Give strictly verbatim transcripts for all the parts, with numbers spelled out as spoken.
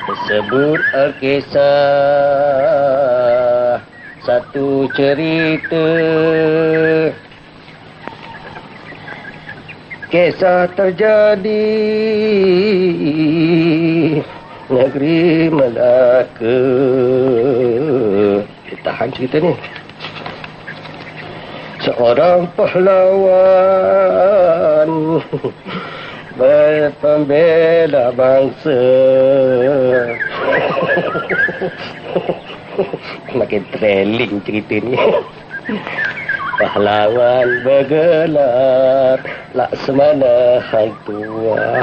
Sebut Alkisah, satu cerita. Kisah terjadi negeri Melaka. Tahan cerita ni. Seorang pahlawan berpembela bangsa. Makin trailing cerita ni. Pahlawan bergelar Laksamana Hang Tuah.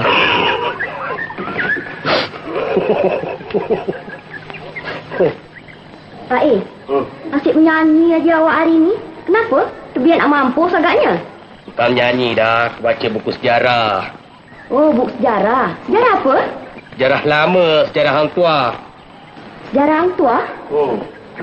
Pak E, hmm. asyik menyanyi aja awak hari ni. Kenapa? Terbiar nak mampus agaknya. Bukan menyanyi dah, baca buku sejarah. Oh, buku sejarah. Sejarah apa? Sejarah lama, sejarah Hang Tuah. Sejarah Hang Tuah? Hmm.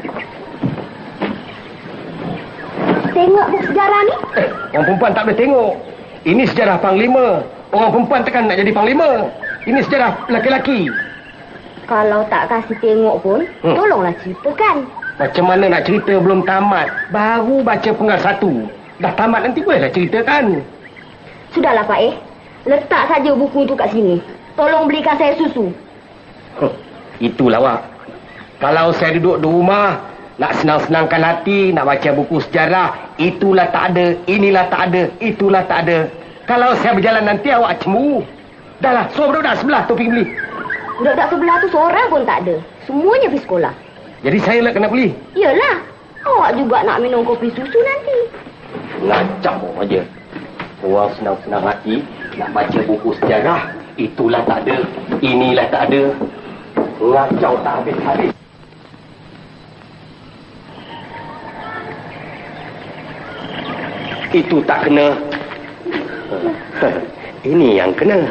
Tengok buku sejarah ni. Eh, orang perempuan tak boleh tengok. Ini sejarah Panglima. Orang perempuan tekan nak jadi Panglima. Ini sejarah lelaki-lelaki. Kalau tak kasih tengok pun, hmm. tolonglah ceritakan. Macam mana nak cerita belum tamat? Baru baca penggal satu. Dah tamat nanti bolehlah ceritakan. Sudahlah Pak Eh. Letak saja buku itu kat sini. Tolong belikan saya susu. Huh, itulah awak. Kalau saya duduk di rumah, nak senang-senangkan hati, nak baca buku sejarah, itulah tak ada, inilah tak ada, itulah tak ada. Kalau saya berjalan nanti awak cemburu. Dahlah, suruh budak-budak sebelah tu pergi beli. Budak-budak sebelah tu seorang pun tak ada. Semuanya pergi sekolah. Jadi saya lah kena beli? Yalah. Awak juga nak minum kopi susu nanti. Ngacau aja. Orang senang-senang hati, nak baca buku sejarah, itulah tak ada, inilah tak ada. Ngacau tak habis-habis. Itu tak kena. Ini yang kena.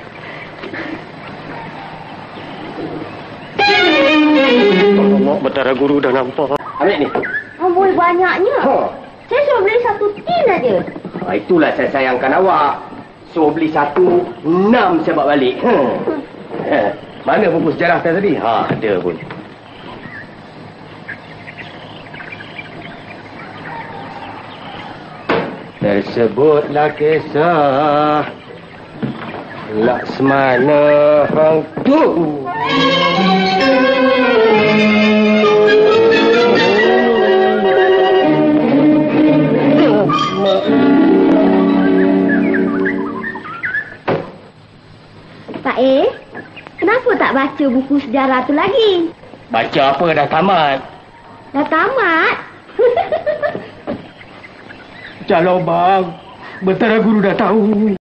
Allah, Betara Guru dah nampak. Ambil ni. Amboi, banyaknya. Ha. Saya suruh beli satu tin aja. Ha, itulah saya sayangkan awak. Suruh beli satu, enam saya bawa balik. Hmm. Ha. Mana buku sejarah saya tadi? Ha, ada pun. Tersebutlah kisah Laksamana Hang Tuah. Pak E, kenapa tak baca buku sejarah tu lagi? Baca apa, dah tamat. Dah tamat? Kalau bang, Betara Guru dah tahu.